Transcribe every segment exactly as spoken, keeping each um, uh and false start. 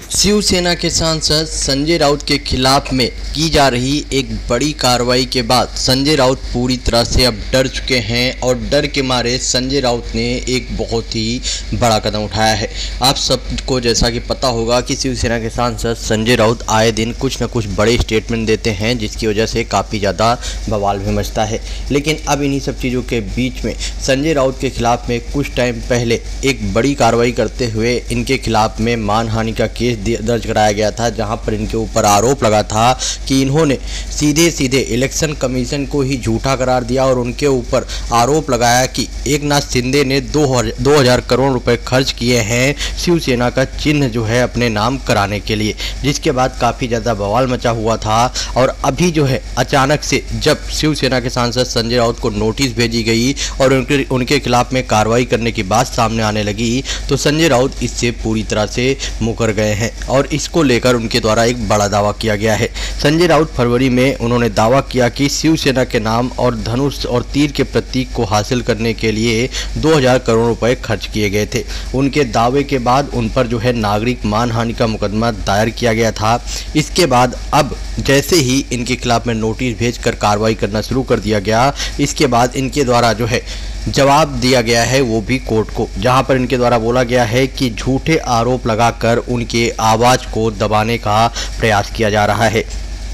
शिवसेना के सांसद संजय राउत के खिलाफ में की जा रही एक बड़ी कार्रवाई के बाद संजय राउत पूरी तरह से अब डर चुके हैं और डर के मारे संजय राउत ने एक बहुत ही बड़ा कदम उठाया है। आप सबको जैसा कि पता होगा कि शिवसेना के सांसद संजय राउत आए दिन कुछ न कुछ बड़े स्टेटमेंट देते हैं, जिसकी वजह से काफ़ी ज़्यादा बवाल भी मचता है। लेकिन अब इन्हीं सब चीज़ों के बीच में संजय राउत के खिलाफ में कुछ टाइम पहले एक बड़ी कार्रवाई करते हुए इनके खिलाफ में मानहानि का केस दर्ज कराया गया था, जहां पर इनके ऊपर आरोप लगा था कि इन्होंने सीधे सीधे इलेक्शन कमीशन को ही झूठा करार दिया और उनके ऊपर आरोप लगाया कि एकनाथ शिंदे ने दो हज़ार करोड़ रुपए खर्च किए हैं शिवसेना का चिन्ह जो है अपने नाम कराने के लिए, जिसके बाद काफ़ी ज़्यादा बवाल मचा हुआ था। और अभी जो है अचानक से जब शिवसेना के सांसद संजय राउत को नोटिस भेजी गई और उनके उनके खिलाफ में कार्रवाई करने की बात सामने आने लगी, तो संजय राउत इससे पूरी तरह से मुकर गए हैं और इसको लेकर उनके द्वारा एक बड़ा दावा किया गया है। संजय राउत फरवरी में उन्होंने दावा किया कि शिवसेना के नाम और धनुष और तीर के प्रतीक को हासिल करने के लिए दो हज़ार करोड़ रुपए खर्च किए गए थे। उनके दावे के बाद उन पर जो है नागरिक मानहानि का मुकदमा दायर किया गया था। इसके बाद अब जैसे ही इनके खिलाफ में नोटिस भेजकर कार्रवाई करना शुरू कर दिया गया, इसके बाद इनके द्वारा जो है जवाब दिया गया है, वो भी कोर्ट को, जहां पर इनके द्वारा बोला गया है कि झूठे आरोप लगाकर उनके आवाज़ को दबाने का प्रयास किया जा रहा है।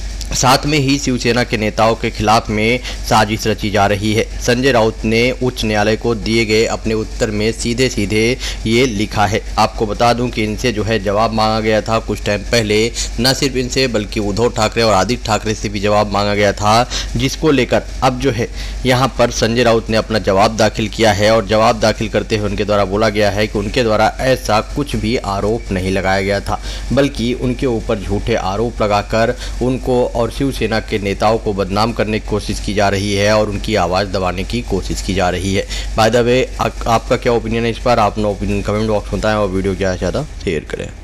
साथ में ही शिवसेना के नेताओं के खिलाफ में साजिश रची जा रही है। संजय राउत ने उच्च न्यायालय को दिए गए अपने उत्तर में सीधे सीधे ये लिखा है। आपको बता दूं कि इनसे जो है जवाब मांगा गया था कुछ टाइम पहले, न सिर्फ इनसे बल्कि उद्धव ठाकरे और आदित्य ठाकरे से भी जवाब मांगा गया था, जिसको लेकर अब जो है यहाँ पर संजय राउत ने अपना जवाब दाखिल किया है। और जवाब दाखिल करते हुए उनके द्वारा बोला गया है कि उनके द्वारा ऐसा कुछ भी आरोप नहीं लगाया गया था, बल्कि उनके ऊपर झूठे आरोप लगाकर उनको और शिवसेना के नेताओं को बदनाम करने की कोशिश की जा रही है और उनकी आवाज़ दबाने की कोशिश की जा रही है। बाय द वे, आपका क्या ओपिनियन है इस पर? आप अपना ओपिनियन कमेंट बॉक्स में बताएं और वीडियो क्या ज़्यादा शेयर करें।